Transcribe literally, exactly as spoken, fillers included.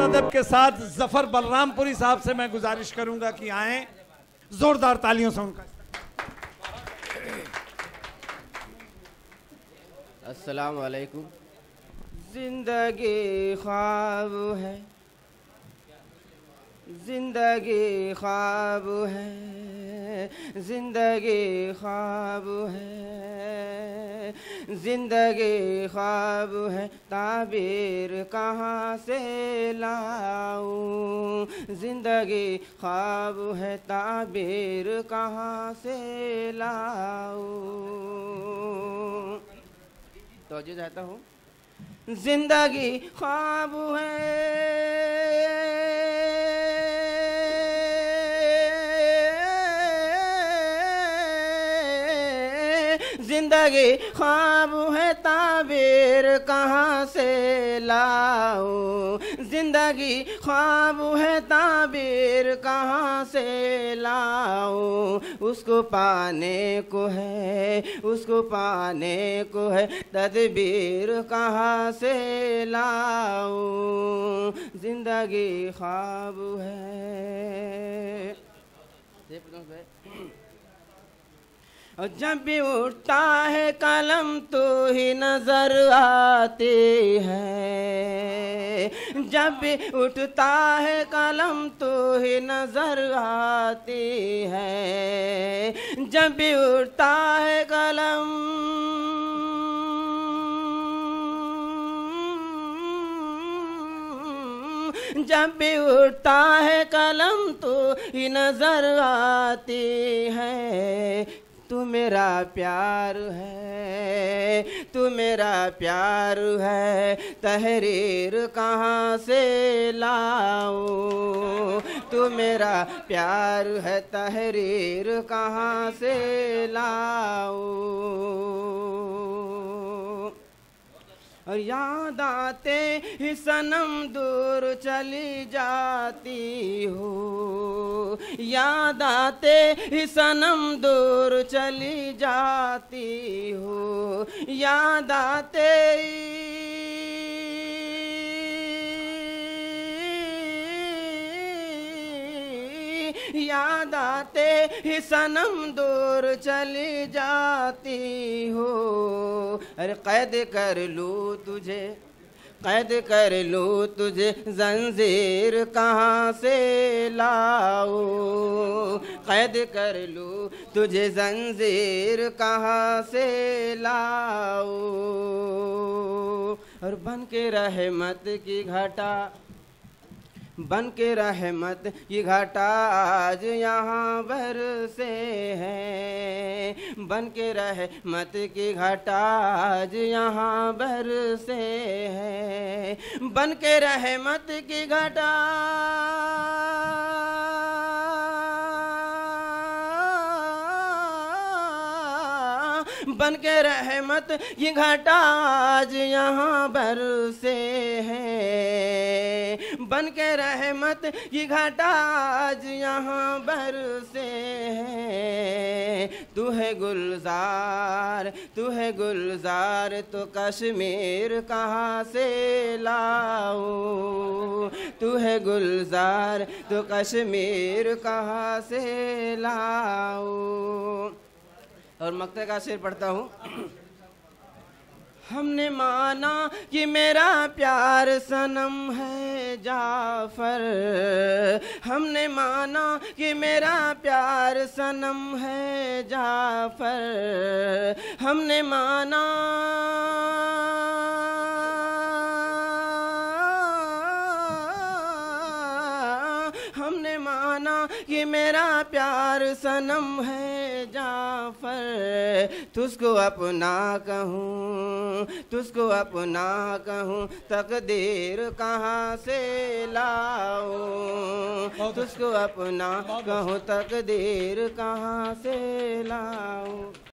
अदब के साथ जफर बलरामपुरी साहब से मैं गुजारिश करूंगा कि आए, जोरदार तालियों से उनका। अस्सलाम वालेकुम। जिंदगी ख्वाब है, जिंदगी ख्वाब है, जिंदगी ख्वाब है, जिंदगी ख्वाब है, ताबीर कहाँ से लाऊं, जिंदगी ख्वाब है, ताबीर कहाँ से लाऊं। तो जो चाहता हूँ, जिंदगी ख्वाब है, जिंदगी ख्वाब है, ताबीर कहाँ से लाऊं, जिंदगी ख्वाब है, ताबीर कहाँ से लाऊं। उसको पाने को है, उसको पाने को है, तदबीर कहाँ से लाऊं, जिंदगी ख्वाब है। और जब भी उठता है कलम तो ही नजर आती है, जब भी उठता है कलम तो ही नजर आती है, जब भी उठता है कलम जब भी उठता है कलम तो ही नजर आती है। तू मेरा प्यार है, तू मेरा प्यार है, तहरीर कहाँ से लाऊं, तू मेरा प्यार है, तहरीर कहाँ से लाऊं। और याद आते ही सनम दूर चली जाती हो, याद आते ही सनम दूर चली जाती हो, याद आते याद आते ही सनम दूर चली जाती हो। अरे कैद कर लूँ तुझे, कैद कर लूँ तुझे, जंजीर कहाँ से लाऊं, कैद कर लूँ तुझे, जंजीर कहाँ से लाऊं। और बन के रहमत की घटा, बन के रहमत की घटा आज यहाँ बरसे है, बन के रहमत की घटा आज यहाँ बरसे है, बन के रहमत की घटा बन के रहमत की घटा आज यहाँ बरसे है, बन के रहमत की घटा आज यहाँ बरसे है। तू है गुलजार, तू है गुलजार, तो कश्मीर कहाँ से लाऊं, तू है गुलजार, तो कश्मीर कहाँ से लाऊं। और मक्ते का शेर पढ़ता हूँ। हमने माना कि मेरा प्यार सनम है जाफर, हमने माना कि मेरा प्यार सनम है जाफर, हमने माना हमने माना कि मेरा प्यार सनम है जाफर। तुझको अपना कहूँ, तुझको अपना कहूँ, तकदीर कहाँ से लाऊं, तुझको अपना कहूँ, तकदीर कहाँ से लाऊं।